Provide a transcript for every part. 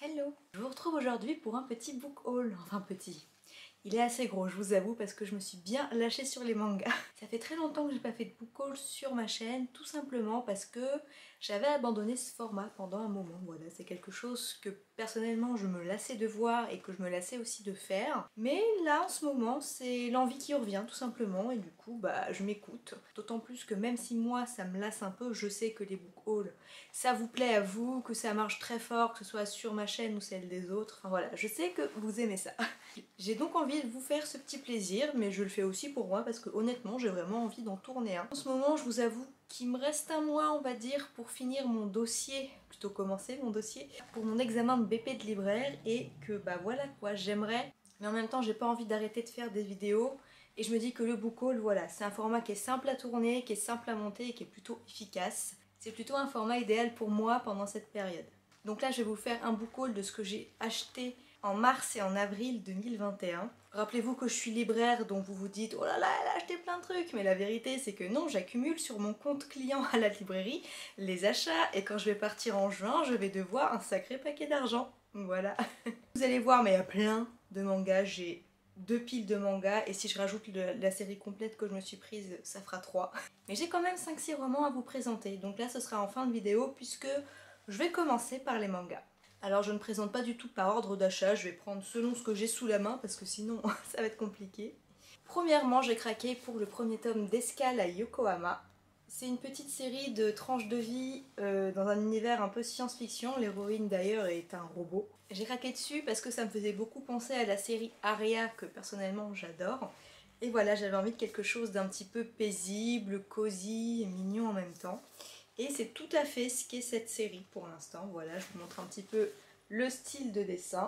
Hello! Je vous retrouve aujourd'hui pour un petit book haul, enfin petit. Il est assez gros, je vous avoue, parce que je me suis bien lâchée sur les mangas. Ça fait très longtemps que j'ai pas fait de book haul sur ma chaîne, tout simplement parce que j'avais abandonné ce format pendant un moment. Voilà, c'est quelque chose que personnellement je me lassais de voir et que je me lassais aussi de faire. Mais là, en ce moment, c'est l'envie qui revient, tout simplement, et du coup, je m'écoute. D'autant plus que même si moi, ça me lasse un peu, je sais que les book hauls, ça vous plaît à vous, que ça marche très fort, que ce soit sur ma chaîne ou celle des autres. Enfin voilà, je sais que vous aimez ça. J'ai donc envie de vous faire ce petit plaisir, mais je le fais aussi pour moi parce que honnêtement j'ai vraiment envie d'en tourner un. En ce moment je vous avoue qu'il me reste un mois on va dire pour finir mon dossier, plutôt commencer mon dossier, pour mon examen de BP de libraire et que voilà quoi, j'aimerais, mais en même temps j'ai pas envie d'arrêter de faire des vidéos et je me dis que le book haul voilà, c'est un format qui est simple à tourner, qui est simple à monter et qui est plutôt efficace. C'est plutôt un format idéal pour moi pendant cette période. Donc là je vais vous faire un book haul de ce que j'ai acheté en mars et en avril 2021. Rappelez-vous que je suis libraire, donc vous vous dites oh là là, elle a acheté plein de trucs, mais la vérité c'est que non, j'accumule sur mon compte client à la librairie les achats et quand je vais partir en juin, je vais devoir un sacré paquet d'argent. Voilà. Vous allez voir, mais il y a plein de mangas, j'ai 2 piles de mangas et si je rajoute la série complète que je me suis prise, ça fera 3. Mais j'ai quand même 5-6 romans à vous présenter, donc là ce sera en fin de vidéo puisque je vais commencer par les mangas. Alors je ne présente pas du tout par ordre d'achat, je vais prendre selon ce que j'ai sous la main parce que sinon ça va être compliqué. Premièrement, j'ai craqué pour le premier tome d'Escale à Yokohama. C'est une petite série de tranches de vie dans un univers un peu science-fiction, l'héroïne d'ailleurs est un robot. J'ai craqué dessus parce que ça me faisait beaucoup penser à la série Aria que personnellement j'adore. Et voilà, j'avais envie de quelque chose d'un petit peu paisible, cosy et mignon en même temps. Et c'est tout à fait ce qu'est cette série pour l'instant. Voilà, je vous montre un petit peu le style de dessin.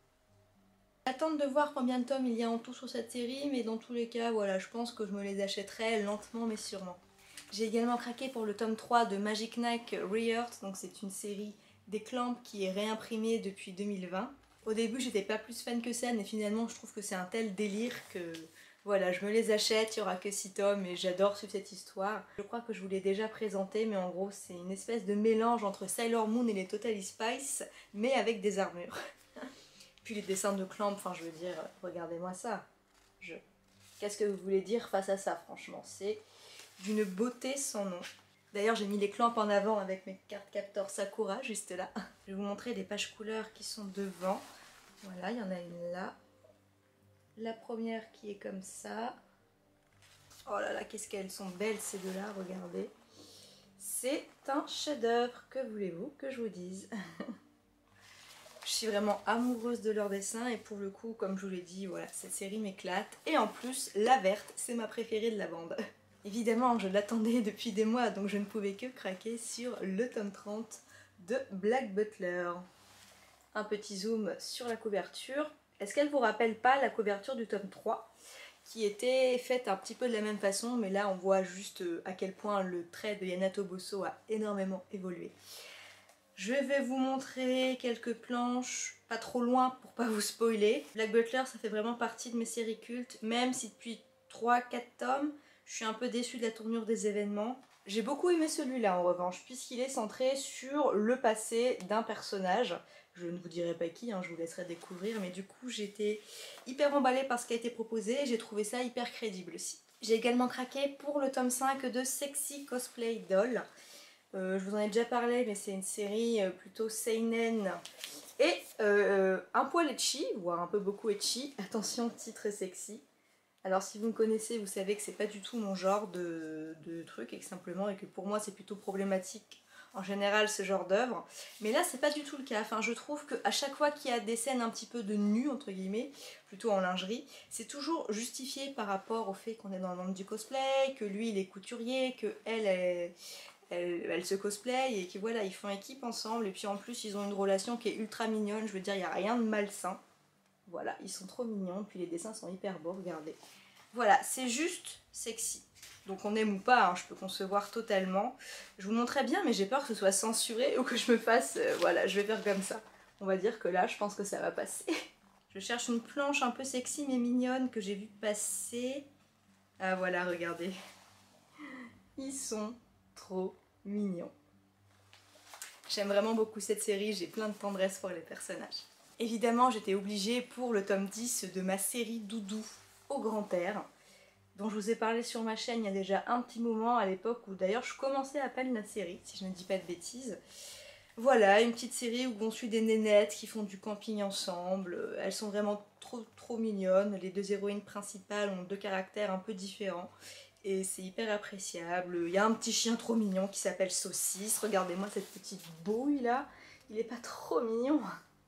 J'attends de voir combien de tomes il y a en tout sur cette série, mais dans tous les cas, voilà, je pense que je me les achèterai lentement mais sûrement. J'ai également craqué pour le tome 3 de Magic Knight Rebirth, donc c'est une série des Clamp qui est réimprimée depuis 2020. Au début, j'étais pas plus fan que ça, mais finalement, je trouve que c'est un tel délire que voilà, je me les achète, il y aura que 6 tomes et j'adore suivre cette histoire. Je crois que je vous l'ai déjà présenté, mais en gros, c'est une espèce de mélange entre Sailor Moon et les Totally Spice, mais avec des armures. Puis les dessins de Clamp, enfin je veux dire, regardez-moi ça. Qu'est-ce que vous voulez dire face à ça, franchement? C'est d'une beauté sans nom. D'ailleurs, j'ai mis les Clamp en avant avec mes cartes capteurs Sakura, juste là. Je vais vous montrer les pages couleurs qui sont devant. Voilà, il y en a une là. La première qui est comme ça. Oh là là, qu'est-ce qu'elles sont belles ces deux-là, regardez. C'est un chef-d'œuvre, que voulez-vous que je vous dise? Je suis vraiment amoureuse de leur dessin et pour le coup, comme je vous l'ai dit, voilà, cette série m'éclate. Et en plus, la verte, c'est ma préférée de la bande. Évidemment, je l'attendais depuis des mois, donc je ne pouvais que craquer sur le tome 30 de Black Butler. Un petit zoom sur la couverture. Est-ce qu'elle vous rappelle pas la couverture du tome 3 qui était faite un petit peu de la même façon, mais là on voit juste à quel point le trait de Yanato Bosso a énormément évolué. Je vais vous montrer quelques planches, pas trop loin pour pas vous spoiler. Black Butler, ça fait vraiment partie de mes séries cultes, même si depuis 3-4 tomes, je suis un peu déçue de la tournure des événements. J'ai beaucoup aimé celui-là en revanche, puisqu'il est centré sur le passé d'un personnage. Je ne vous dirai pas qui, hein, je vous laisserai découvrir, mais du coup j'étais hyper emballée par ce qui a été proposé et j'ai trouvé ça hyper crédible aussi. J'ai également craqué pour le tome 5 de Sexy Cosplay Doll. Je vous en ai déjà parlé, mais c'est une série plutôt seinen et un poil ecchi, voire un peu beaucoup ecchi. Attention, titre sexy. Alors si vous me connaissez, vous savez que c'est pas du tout mon genre de truc et que pour moi c'est plutôt problématique en général ce genre d'œuvre. Mais là c'est pas du tout le cas. Enfin je trouve qu'à chaque fois qu'il y a des scènes un petit peu de nu entre guillemets, plutôt en lingerie, c'est toujours justifié par rapport au fait qu'on est dans le monde du cosplay, que lui il est couturier, que elle se cosplay et que voilà, ils font équipe ensemble et puis en plus ils ont une relation qui est ultra mignonne, je veux dire il n'y a rien de malsain. Voilà, ils sont trop mignons, puis les dessins sont hyper beaux, regardez. Voilà, c'est juste sexy. Donc on aime ou pas, hein, je peux concevoir totalement. Je vous montrerai bien, mais j'ai peur que ce soit censuré ou que je me fasse... voilà, je vais faire comme ça. On va dire que là, je pense que ça va passer. Je cherche une planche un peu sexy mais mignonne que j'ai vu passer. Ah voilà, regardez. Ils sont trop mignons. J'aime vraiment beaucoup cette série, j'ai plein de tendresse pour les personnages. Évidemment, j'étais obligée pour le tome 10 de ma série Doudou au grand air, dont je vous ai parlé sur ma chaîne il y a déjà un petit moment, à l'époque où d'ailleurs je commençais à peine la série, si je ne dis pas de bêtises. Voilà, une petite série où on suit des nénettes qui font du camping ensemble. Elles sont vraiment trop mignonnes. Les deux héroïnes principales ont deux caractères un peu différents. Et c'est hyper appréciable. Il y a un petit chien trop mignon qui s'appelle Saucisse. Regardez-moi cette petite bouille là. Il est pas trop mignon.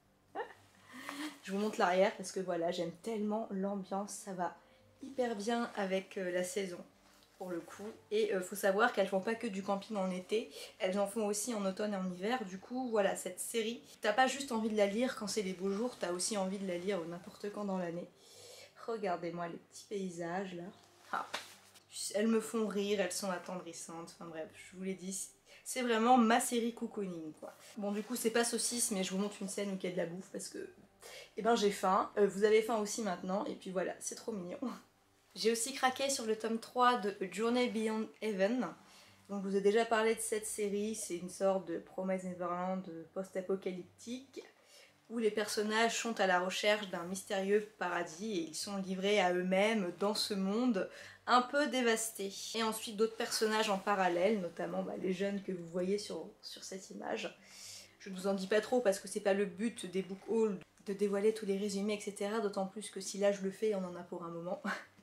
Je vous montre l'arrière parce que voilà, j'aime tellement l'ambiance. Ça va hyper bien avec la saison. Pour le coup, et faut savoir qu'elles font pas que du camping en été, elles en font aussi en automne et en hiver. Du coup voilà, cette série, t'as pas juste envie de la lire quand c'est les beaux jours, t'as aussi envie de la lire n'importe quand dans l'année. Regardez-moi les petits paysages là. Ah. Elles me font rire, elles sont attendrissantes, enfin bref, je vous l'ai dit, c'est vraiment ma série cocooning quoi. Bon du coup c'est pas saucisse, mais je vous montre une scène où il y a de la bouffe parce que eh ben j'ai faim, vous avez faim aussi maintenant, et puis voilà, c'est trop mignon. J'ai aussi craqué sur le tome 3 de A Journey Beyond Heaven. Donc je vous ai déjà parlé de cette série, c'est une sorte de Promise Neverland post-apocalyptique où les personnages sont à la recherche d'un mystérieux paradis et ils sont livrés à eux-mêmes dans ce monde un peu dévasté. Et ensuite d'autres personnages en parallèle, notamment les jeunes que vous voyez sur cette image. Je ne vous en dis pas trop parce que c'est pas le but des book hauls de dévoiler tous les résumés, etc. D'autant plus que si là je le fais, on en a pour un moment.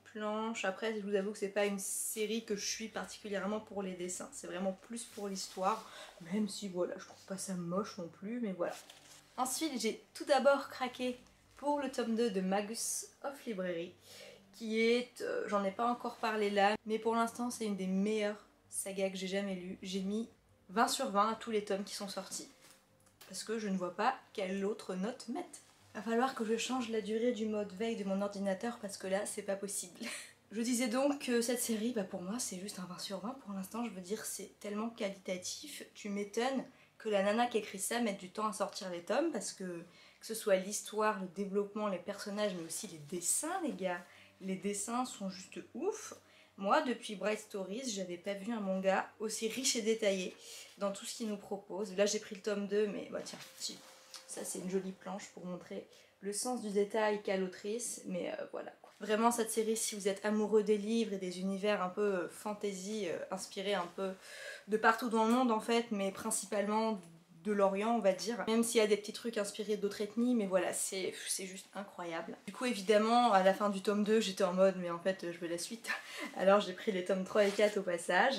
Après je vous avoue que c'est pas une série que je suis particulièrement pour les dessins, c'est vraiment plus pour l'histoire, même si voilà, je trouve pas ça moche non plus, mais voilà. Ensuite j'ai tout d'abord craqué pour le tome 2 de Magus of Librairie, qui est, j'en ai pas encore parlé là, mais pour l'instant c'est une des meilleures sagas que j'ai jamais lues. J'ai mis 20 sur 20 à tous les tomes qui sont sortis, parce que je ne vois pas quelle autre note mettre. Va falloir que je change la durée du mode veille de mon ordinateur parce que là c'est pas possible. Je disais donc que cette série, pour moi c'est juste un 20 sur 20 pour l'instant, je veux dire c'est tellement qualitatif. Tu m'étonnes que la nana qui écrit ça mette du temps à sortir les tomes parce que ce soit l'histoire, le développement, les personnages mais aussi les dessins les gars. Les dessins sont juste ouf. Moi depuis Bright Stories j'avais pas vu un manga aussi riche et détaillé dans tout ce qu'il nous propose. Là j'ai pris le tome 2 mais tiens, si. Ça c'est une jolie planche pour montrer le sens du détail qu'a l'autrice, mais voilà. Vraiment cette série, si vous êtes amoureux des livres et des univers un peu fantasy, inspirés un peu de partout dans le monde en fait, mais principalement de l'Orient on va dire, même s'il y a des petits trucs inspirés d'autres ethnies, mais voilà, c'est juste incroyable. Du coup évidemment, à la fin du tome 2, j'étais en mode, mais en fait je veux la suite, alors j'ai pris les tomes 3 et 4 au passage,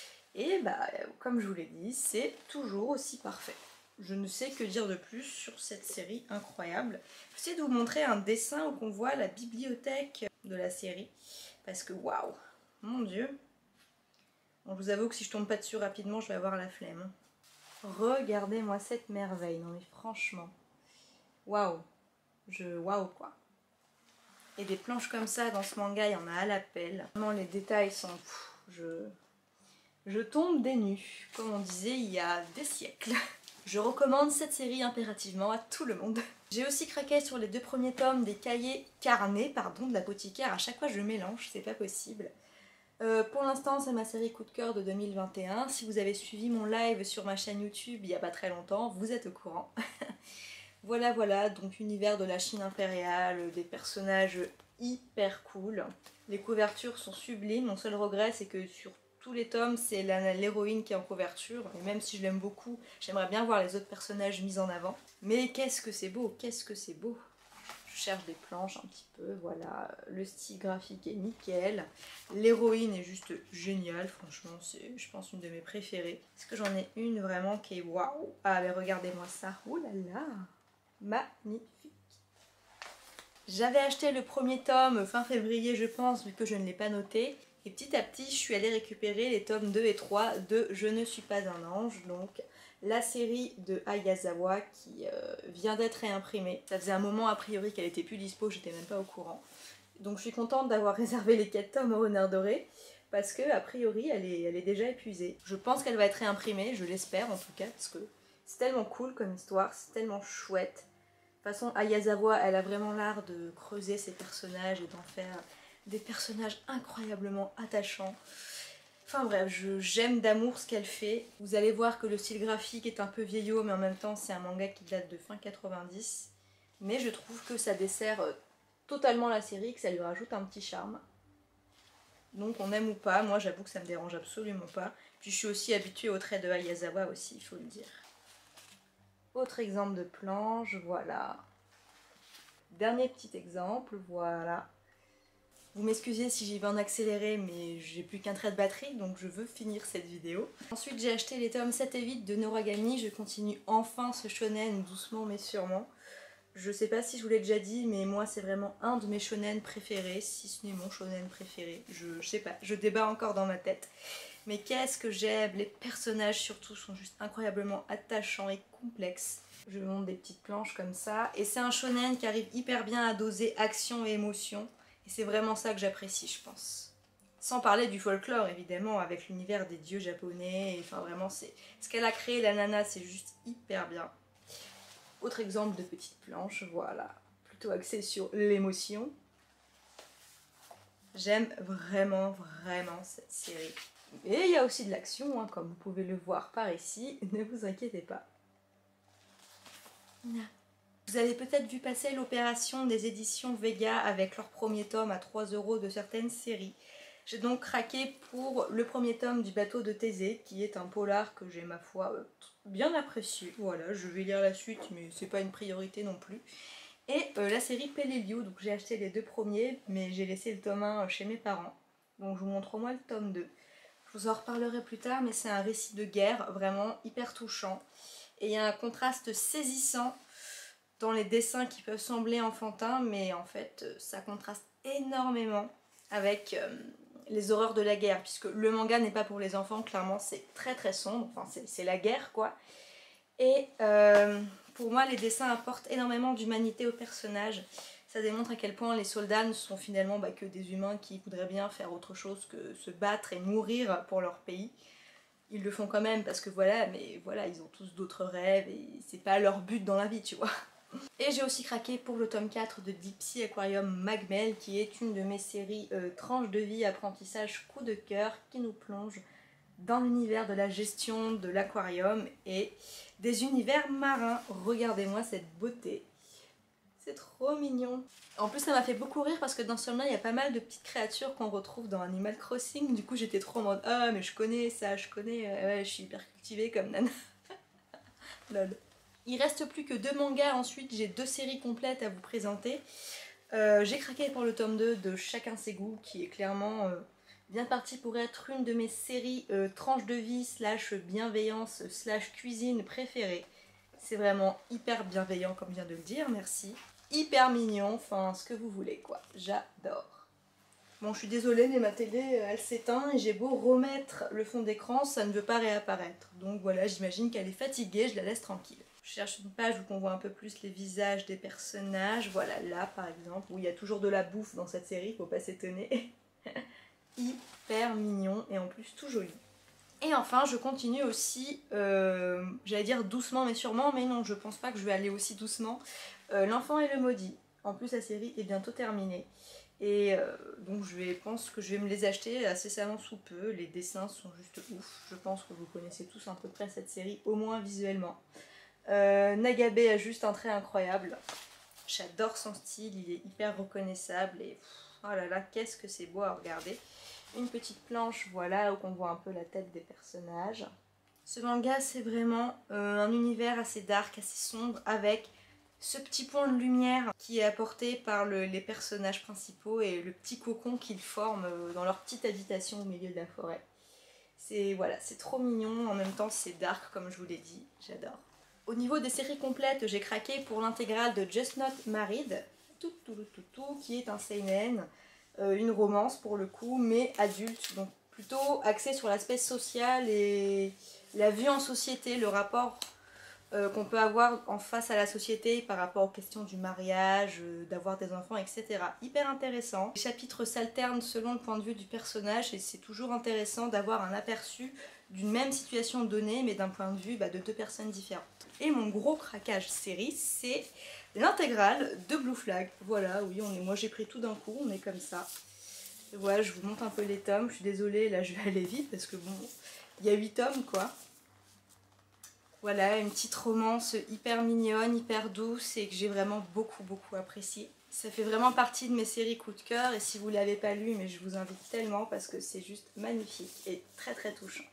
et comme je vous l'ai dit, c'est toujours aussi parfait. Je ne sais que dire de plus sur cette série incroyable. J'essaie de vous montrer un dessin où on voit la bibliothèque de la série. Parce que waouh, mon dieu. Bon, je vous avoue que si je tombe pas dessus rapidement, je vais avoir la flemme. Regardez-moi cette merveille. Non mais franchement. Waouh. Waouh quoi. Et des planches comme ça dans ce manga, il y en a à l'appel. Vraiment les détails sont... Je tombe des nues. Comme on disait il y a des siècles. Je recommande cette série impérativement à tout le monde. J'ai aussi craqué sur les 2 premiers tomes des cahiers carnets, de l'apothicaire. À chaque fois je mélange, c'est pas possible. Pour l'instant c'est ma série coup de cœur de 2021. Si vous avez suivi mon live sur ma chaîne YouTube il n'y a pas très longtemps, vous êtes au courant. Voilà, donc univers de la Chine impériale, des personnages hyper cool. Les couvertures sont sublimes, mon seul regret c'est que sur tous les tomes, c'est l'héroïne qui est en couverture, et même si je l'aime beaucoup, j'aimerais bien voir les autres personnages mis en avant. Mais qu'est-ce que c'est beau, qu'est-ce que c'est beau! Je cherche des planches un petit peu, voilà, le style graphique est nickel. L'héroïne est juste géniale, franchement, c'est je pense une de mes préférées. Est-ce que j'en ai une vraiment qui est waouh? Ah mais regardez-moi ça, oh là là, magnifique! J'avais acheté le premier tome fin février je pense, vu que je ne l'ai pas noté. Et petit à petit, je suis allée récupérer les tomes 2 et 3 de Je ne suis pas un ange, donc la série de Ayazawa qui vient d'être réimprimée. Ça faisait un moment a priori qu'elle était plus dispo, j'étais même pas au courant. Donc je suis contente d'avoir réservé les 4 tomes au Renard Doré, parce que a priori elle est déjà épuisée. Je pense qu'elle va être réimprimée, je l'espère en tout cas, parce que c'est tellement cool comme histoire, c'est tellement chouette. De toute façon, Ayazawa, elle a vraiment l'art de creuser ses personnages et d'en faire des personnages incroyablement attachants. Enfin bref, j'aime d'amour ce qu'elle fait. Vous allez voir que le style graphique est un peu vieillot, mais en même temps c'est un manga qui date de fin 90. Mais je trouve que ça dessert totalement la série, que ça lui rajoute un petit charme. Donc on aime ou pas, moi j'avoue que ça me dérange absolument pas. Puis je suis aussi habituée aux traits de Ayazawa aussi, il faut le dire. Autre exemple de planche, voilà. Dernier petit exemple, voilà. Vous m'excusez si j'y vais en accéléré, mais j'ai plus qu'un trait de batterie, donc je veux finir cette vidéo. Ensuite j'ai acheté les tomes 7 et 8 de Noragami, je continue enfin ce shonen doucement mais sûrement. Je sais pas si je vous l'ai déjà dit, mais moi c'est vraiment un de mes shonen préférés, si ce n'est mon shonen préféré. Je sais pas, je débat encore dans ma tête. Mais qu'est-ce que j'aime, les personnages surtout sont juste incroyablement attachants et complexes. Je vous montre des petites planches comme ça. Et c'est un shonen qui arrive hyper bien à doser action et émotion. Et c'est vraiment ça que j'apprécie, je pense. Sans parler du folklore évidemment, avec l'univers des dieux japonais. Enfin vraiment, c'est ce qu'elle a créé, la nana, c'est juste hyper bien. Autre exemple de petite planche, voilà, plutôt axée sur l'émotion. J'aime vraiment cette série. Et il y a aussi de l'action, hein, comme vous pouvez le voir par ici, ne vous inquiétez pas. Vous avez peut-être vu passer l'opération des éditions Vega avec leur premier tome à 3 € de certaines séries. J'ai donc craqué pour le premier tome du bateau de Thésée, qui est un polar que j'ai ma foi bien apprécié. Voilà, je vais lire la suite, mais c'est pas une priorité non plus. Et la série Peleliu, donc j'ai acheté les 2 premiers, mais j'ai laissé le tome 1 chez mes parents. Donc je vous montre au moins le tome 2. Je vous en reparlerai plus tard, mais c'est un récit de guerre vraiment hyper touchant. Et il y a un contraste saisissant dans les dessins qui peuvent sembler enfantins, mais en fait ça contraste énormément avec les horreurs de la guerre, puisque le manga n'est pas pour les enfants, clairement c'est très sombre, enfin c'est la guerre quoi. Et pour moi les dessins apportent énormément d'humanité aux personnages. Ça démontre à quel point les soldats ne sont finalement que des humains qui voudraient bien faire autre chose que se battre et mourir pour leur pays. Ils le font quand même parce que voilà, mais voilà, ils ont tous d'autres rêves et c'est pas leur but dans la vie, tu vois. Et j'ai aussi craqué pour le tome 4 de Deep Sea Aquarium Magmel, qui est une de mes séries tranches de vie, apprentissage, coup de cœur, qui nous plonge dans l'univers de la gestion de l'aquarium et des univers marins. Regardez-moi cette beauté. C'est trop mignon. En plus ça m'a fait beaucoup rire parce que dans ce tome-là il y a pas mal de petites créatures qu'on retrouve dans Animal Crossing. Du coup j'étais trop en mode ah mais je connais ça, je connais, ouais je suis hyper cultivée comme nana. Lol. Il reste plus que 2 mangas, ensuite j'ai 2 séries complètes à vous présenter. J'ai craqué pour le tome 2 de Chacun ses goûts qui est clairement bien parti pour être une de mes séries tranche de vie slash bienveillance slash cuisine préférées. C'est vraiment hyper bienveillant comme vient de le dire, merci. Hyper mignon, enfin ce que vous voulez quoi, j'adore. Bon je suis désolée mais ma télé elle s'éteint et j'ai beau remettre le fond d'écran, ça ne veut pas réapparaître. Donc voilà, j'imagine qu'elle est fatiguée, je la laisse tranquille. Je cherche une page où on voit un peu plus les visages des personnages, voilà là par exemple, où il y a toujours de la bouffe dans cette série, faut pas s'étonner. Hyper mignon et en plus tout joli. Et enfin je continue aussi, j'allais dire doucement mais sûrement, mais non je pense pas que je vais aller aussi doucement, L'Enfant et le Maudit. En plus la série est bientôt terminée. Et donc pense que je vais me les acheter incessamment sous peu, les dessins sont juste ouf, je pense que vous connaissez tous à peu près cette série, au moins visuellement. Nagabe a juste un trait incroyable, j'adore son style, il est hyper reconnaissable et oh là là qu'est-ce que c'est beau à regarder. Une petite planche voilà où on voit un peu la tête des personnages. Ce manga c'est vraiment un univers assez dark, assez sombre avec ce petit point de lumière qui est apporté par les personnages principaux et le petit cocon qu'ils forment dans leur petite habitation au milieu de la forêt. C'est voilà, c'est trop mignon, en même temps c'est dark comme je vous l'ai dit, j'adore. Au niveau des séries complètes, j'ai craqué pour l'intégrale de Just Not Married, qui est un seinen, une romance pour le coup, mais adulte, donc plutôt axé sur l'aspect social et la vue en société, le rapport qu'on peut avoir en face à la société par rapport aux questions du mariage, d'avoir des enfants, etc. Hyper intéressant. Les chapitres s'alternent selon le point de vue du personnage et c'est toujours intéressant d'avoir un aperçu d'une même situation donnée mais d'un point de vue de 2 personnes différentes. Et mon gros craquage série, c'est l'intégrale de Blue Flag. Voilà, oui, moi j'ai pris tout d'un coup, on est comme ça. Voilà, je vous montre un peu les tomes. Je suis désolée, là je vais aller vite parce que bon, il y a 8 tomes quoi. Voilà, une petite romance hyper mignonne, hyper douce et que j'ai vraiment beaucoup appréciée. Ça fait vraiment partie de mes séries coup de cœur et si vous ne l'avez pas lu, mais je vous invite tellement parce que c'est juste magnifique et très touchant.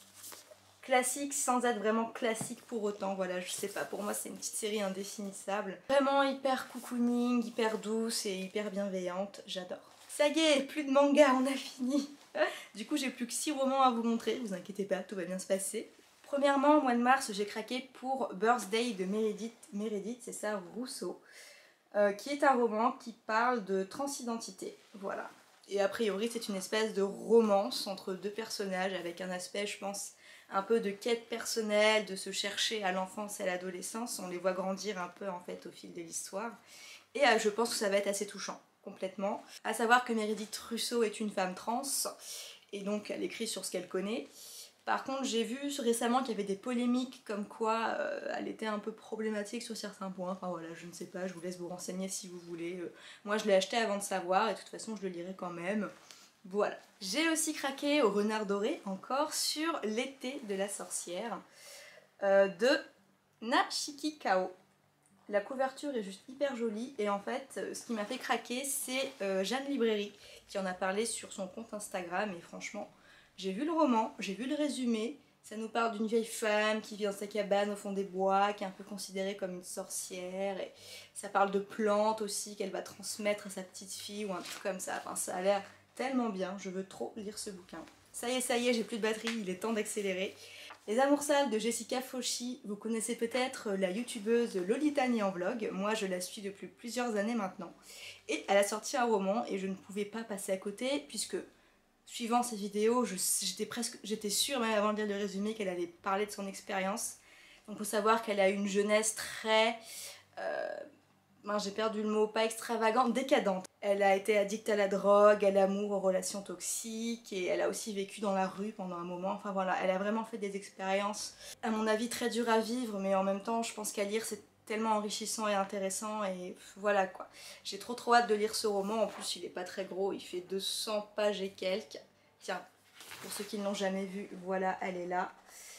Classique sans être vraiment classique pour autant, voilà, je sais pas, pour moi c'est une petite série indéfinissable. Vraiment hyper cocooning, hyper douce et hyper bienveillante, j'adore. Ça y est, plus de manga, on a fini. Du coup j'ai plus que 6 romans à vous montrer, vous inquiétez pas, tout va bien se passer. Premièrement, au mois de mars, j'ai craqué pour Birthday de Meredith, c'est ça, Rousseau, qui est un roman qui parle de transidentité, voilà. Et a priori, c'est une espèce de romance entre deux personnages avec un aspect, je pense, un peu de quête personnelle, de se chercher à l'enfance et à l'adolescence. On les voit grandir un peu en fait au fil de l'histoire. Et je pense que ça va être assez touchant, complètement. À savoir que Meredith Rousseau est une femme trans, et donc elle écrit sur ce qu'elle connaît. Par contre, j'ai vu récemment qu'il y avait des polémiques comme quoi elle était un peu problématique sur certains points. Enfin voilà, je ne sais pas, je vous laisse vous renseigner si vous voulez. Moi, je l'ai acheté avant de savoir et de toute façon, je le lirai quand même. Voilà. J'ai aussi craqué au Renard Doré, encore, sur L'été de la sorcière de Nashiki Kao. La couverture est juste hyper jolie et en fait, ce qui m'a fait craquer, c'est Jeanne Librairie qui en a parlé sur son compte Instagram et franchement, j'ai vu le roman, j'ai vu le résumé, ça nous parle d'une vieille femme qui vit dans sa cabane au fond des bois, qui est un peu considérée comme une sorcière, et ça parle de plantes aussi qu'elle va transmettre à sa petite fille ou un truc comme ça. Enfin, ça a l'air tellement bien, je veux trop lire ce bouquin. Ça y est, j'ai plus de batterie, il est temps d'accélérer. Les Amours Sales de Jessica Fauchi, vous connaissez peut-être la youtubeuse Lolita en vlog, moi je la suis depuis plusieurs années maintenant. Et elle a sorti un roman et je ne pouvais pas passer à côté puisque suivant ses vidéos, j'étais sûre même avant de lire le résumé qu'elle allait parler de son expérience. Donc il faut savoir qu'elle a eu une jeunesse très... j'ai perdu le mot, pas extravagante, décadente. Elle a été addicte à la drogue, à l'amour, aux relations toxiques et elle a aussi vécu dans la rue pendant un moment. Enfin voilà, elle a vraiment fait des expériences, à mon avis, très dures à vivre, mais en même temps, je pense qu'à lire, c'est tellement enrichissant et intéressant et voilà quoi. J'ai trop hâte de lire ce roman, en plus il est pas très gros, il fait 200 pages et quelques. Tiens, pour ceux qui ne l'ont jamais vu, voilà, elle est là.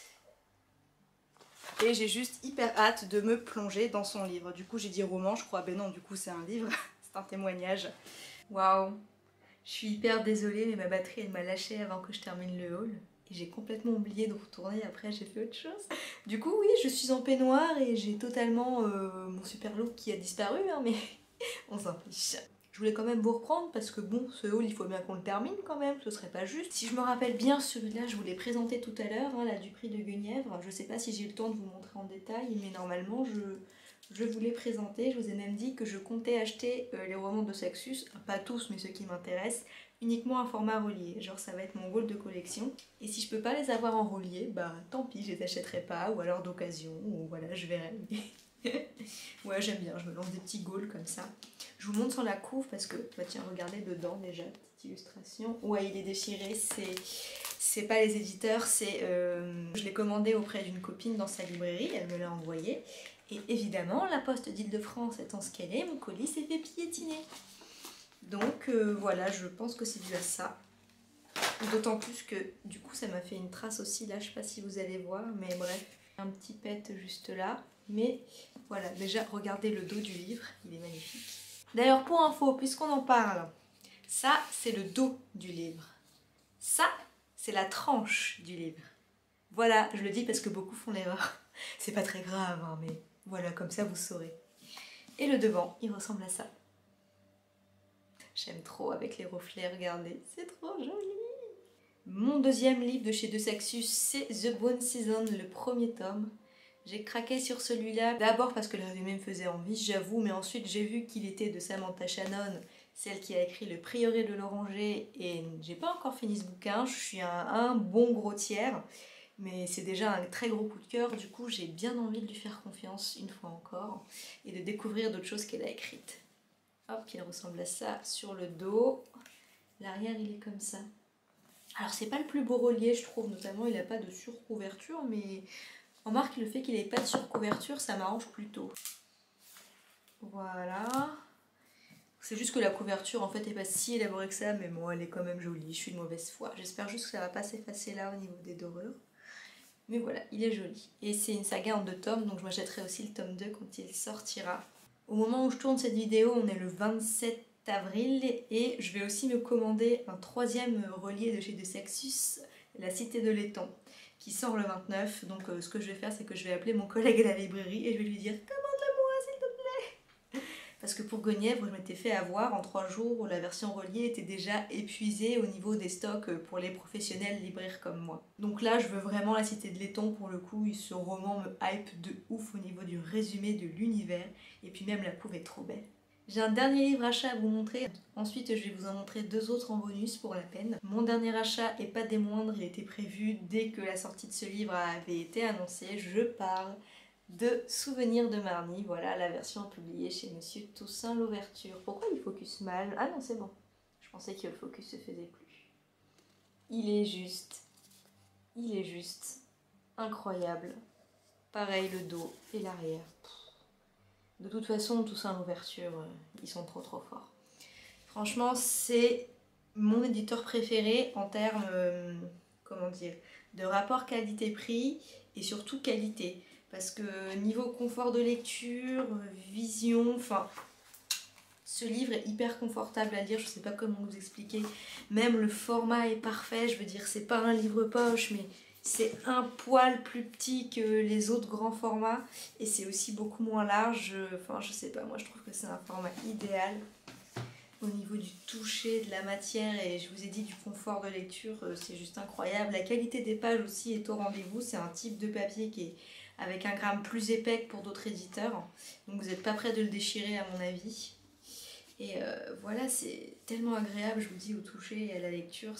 Et j'ai juste hyper hâte de me plonger dans son livre. Du coup j'ai dit roman, je crois, ben non, du coup c'est un livre, c'est un témoignage. Waouh, je suis hyper désolée mais ma batterie elle m'a lâché avant que je termine le haul. Et j'ai complètement oublié de retourner, après j'ai fait autre chose. Du coup oui, je suis en peignoir et j'ai totalement mon super look qui a disparu, hein, mais on s'en fiche. Je voulais quand même vous reprendre parce que bon, ce haul il faut bien qu'on le termine quand même, ce serait pas juste. Si je me rappelle bien, celui-là je vous l'ai présenté tout à l'heure, hein, là du prix de Guenièvre. Je sais pas si j'ai eu le temps de vous montrer en détail, mais normalement je vous l'ai présenté. Je vous ai même dit que je comptais acheter les romans de Saxus, pas tous mais ceux qui m'intéressent, uniquement en format relié. Genre ça va être mon haul de collection. Et si je peux pas les avoir en relié, bah tant pis, je les achèterai pas, ou alors d'occasion, ou voilà, je verrai. Ouais, j'aime bien, je me lance des petits gaules comme ça. Je vous montre sur la couve parce que, bah tiens, regardez dedans déjà, petite illustration. Ouais, il est déchiré, c'est pas les éditeurs, c'est... je l'ai commandé auprès d'une copine dans sa librairie, elle me l'a envoyé. Et évidemment, la Poste d'Île-de-France étant ce qu'elle est, mon colis s'est fait piétiner. Donc voilà, je pense que c'est dû à ça. D'autant plus que du coup ça m'a fait une trace aussi, là je sais pas si vous allez voir, mais bref. Un petit pet juste là. Mais voilà, déjà regardez le dos du livre, il est magnifique. D'ailleurs pour info, puisqu'on en parle, ça c'est le dos du livre. Ça c'est la tranche du livre. Voilà, je le dis parce que beaucoup font l'erreur. C'est pas très grave, hein, mais voilà, comme ça vous saurez. Et le devant, il ressemble à ça. J'aime trop avec les reflets, regardez, c'est trop joli. Mon deuxième livre de chez De Saxus, c'est The Bone Season, le premier tome. J'ai craqué sur celui-là, d'abord parce que le résumé me faisait envie, j'avoue, mais ensuite j'ai vu qu'il était de Samantha Shannon, celle qui a écrit Le Prieuré de l'Oranger, et j'ai pas encore fini ce bouquin, je suis à un bon gros tiers, mais c'est déjà un très gros coup de cœur, du coup j'ai bien envie de lui faire confiance une fois encore, et de découvrir d'autres choses qu'elle a écrites. Hop, il ressemble à ça sur le dos, l'arrière il est comme ça. Alors c'est pas le plus beau relié je trouve, notamment il n'a pas de surcouverture, mais remarque le fait qu'il n'ait pas de surcouverture, ça m'arrange plutôt. Voilà. C'est juste que la couverture en fait est pas si élaborée que ça, mais bon elle est quand même jolie, je suis de mauvaise foi. J'espère juste que ça va pas s'effacer là au niveau des dorures. Mais voilà, il est joli. Et c'est une saga en 2 tomes, donc je m'achèterai aussi le tome 2 quand il sortira. Au moment où je tourne cette vidéo, on est le 27 avril et je vais aussi me commander un 3e relié de chez De Saxus, La Cité de Laiton, qui sort le 29. Donc ce que je vais faire, c'est que je vais appeler mon collègue à la librairie et je vais lui dire parce que pour Guenièvre, je m'étais fait avoir en 3 jours où la version reliée était déjà épuisée au niveau des stocks pour les professionnels libraires comme moi. Donc là, je veux vraiment La Cité de Laiton pour le coup, ce roman me hype de ouf au niveau du résumé de l'univers, et puis même la couve est trop belle. J'ai un dernier livre achat à vous montrer, ensuite je vais vous en montrer 2 autres en bonus pour la peine. Mon dernier achat, et pas des moindres, il était prévu dès que la sortie de ce livre avait été annoncée. Je parle de Souvenirs de Marnie, voilà la version publiée chez Monsieur Toussaint Louverture. Pourquoi il focus mal? Ah non, c'est bon. Je pensais que le focus se faisait plus. Il est juste incroyable. Pareil le dos et l'arrière. De toute façon, Toussaint Louverture, ils sont trop forts. Franchement, c'est mon éditeur préféré en termes, comment dire, de rapport qualité-prix et surtout qualité. Parce que niveau confort de lecture, vision, enfin, ce livre est hyper confortable à lire, je sais pas comment vous expliquer. Même le format est parfait, je veux dire, c'est pas un livre poche, mais c'est un poil plus petit que les autres grands formats. Et c'est aussi beaucoup moins large, enfin, je sais pas, moi je trouve que c'est un format idéal. Au niveau du toucher, de la matière et je vous ai dit du confort de lecture, c'est juste incroyable. La qualité des pages aussi est au rendez-vous, c'est un type de papier qui est avec un gramme plus épais que pour d'autres éditeurs. Donc vous n'êtes pas prêt de le déchirer à mon avis. Et voilà, c'est tellement agréable, je vous dis, au toucher et à la lecture.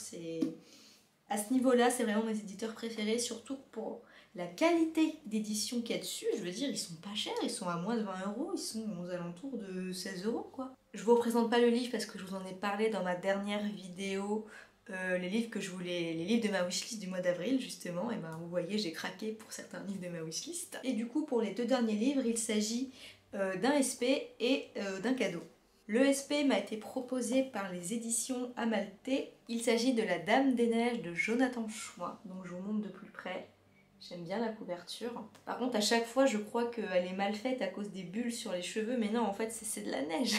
À ce niveau-là, c'est vraiment mes éditeurs préférés, surtout pour la qualité d'édition qu'il y a dessus. Je veux dire, ils sont pas chers, ils sont à moins de 20 €, ils sont aux alentours de 16 € quoi. Je vous représente pas le livre parce que je vous en ai parlé dans ma dernière vidéo. Les livres de ma wishlist du mois d'avril justement, et ben vous voyez j'ai craqué pour certains livres de ma wishlist. Et du coup pour les 2 derniers livres il s'agit d'un SP et d'un cadeau. Le SP m'a été proposé par les éditions Amalthée. Il s'agit de La Dame des Neiges de Jonathan Chouin, donc je vous montre de plus près. J'aime bien la couverture. Par contre à chaque fois je crois qu'elle est mal faite à cause des bulles sur les cheveux, mais non en fait c'est de la neige.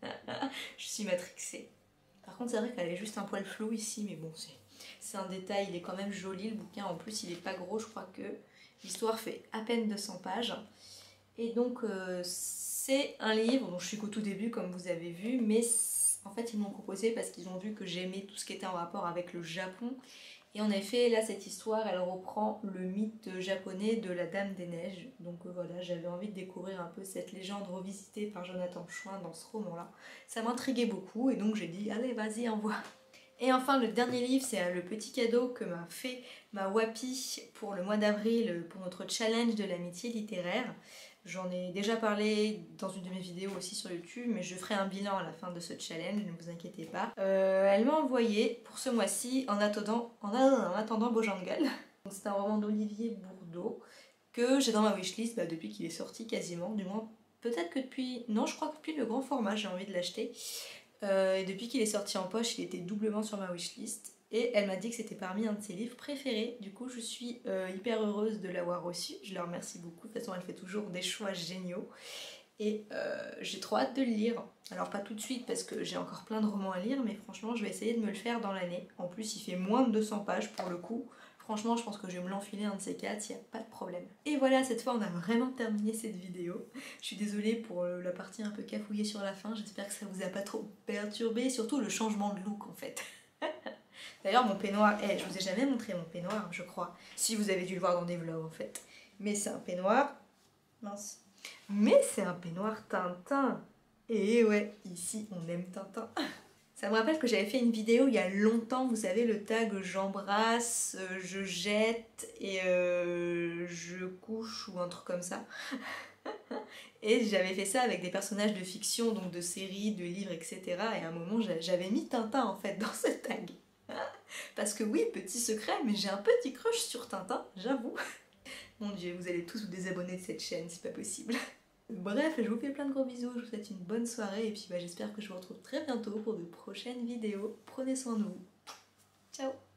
Je suis matrixée. Par contre, c'est vrai qu'elle est juste un poil flou ici, mais bon, c'est un détail. Il est quand même joli, le bouquin. En plus, il est pas gros. Je crois que l'histoire fait à peine 200 pages. Et donc, c'est un livre dont je suis qu'au tout début, comme vous avez vu. Mais en fait, ils m'ont proposé parce qu'ils ont vu que j'aimais tout ce qui était en rapport avec le Japon. Et en effet, là, cette histoire, elle reprend le mythe japonais de la Dame des Neiges. Donc voilà, j'avais envie de découvrir un peu cette légende revisitée par Jonathan Chouin dans ce roman-là. Ça m'intriguait beaucoup et donc j'ai dit, allez, vas-y, envoie. Et enfin, le dernier livre, c'est le petit cadeau que m'a fait ma Wapi pour le mois d'avril, pour notre challenge de l'amitié littéraire. J'en ai déjà parlé dans une de mes vidéos aussi sur YouTube, mais je ferai un bilan à la fin de ce challenge, ne vous inquiétez pas. Elle m'a envoyé pour ce mois-ci En attendant Bojangles. C'est un roman d'Olivier Bourdeau que j'ai dans ma wishlist depuis qu'il est sorti quasiment, du moins peut-être que depuis... Non, je crois que depuis le grand format j'ai envie de l'acheter. Et depuis qu'il est sorti en poche, il était doublement sur ma wishlist. Et elle m'a dit que c'était parmi un de ses livres préférés. Du coup, je suis hyper heureuse de l'avoir reçu. Je la remercie beaucoup. De toute façon, elle fait toujours des choix géniaux. Et j'ai trop hâte de le lire. Alors pas tout de suite parce que j'ai encore plein de romans à lire, mais franchement, je vais essayer de me le faire dans l'année. En plus, il fait moins de 200 pages pour le coup. Franchement, je pense que je vais me l'enfiler un de ces 4, il n'y a pas de problème. Et voilà, cette fois, on a vraiment terminé cette vidéo. Je suis désolée pour la partie un peu cafouillée sur la fin. J'espère que ça vous a pas trop perturbé. Surtout le changement de look, en fait. D'ailleurs, mon peignoir, je vous ai jamais montré mon peignoir, je crois. Si vous avez dû le voir dans des vlogs, en fait. Mais c'est un peignoir... Mince. Mais c'est un peignoir Tintin. Et ouais, ici, on aime Tintin. Ça me rappelle que j'avais fait une vidéo il y a longtemps, vous savez, le tag j'embrasse, je jette et je couche ou un truc comme ça. Et j'avais fait ça avec des personnages de fiction, donc de séries, de livres, etc. Et à un moment, j'avais mis Tintin en fait dans ce tag. Parce que oui, petit secret, mais j'ai un petit crush sur Tintin, j'avoue. Mon Dieu, vous allez tous vous désabonner de cette chaîne, c'est pas possible. Bref, je vous fais plein de gros bisous, je vous souhaite une bonne soirée et puis j'espère que je vous retrouve très bientôt pour de prochaines vidéos. Prenez soin de vous. Ciao!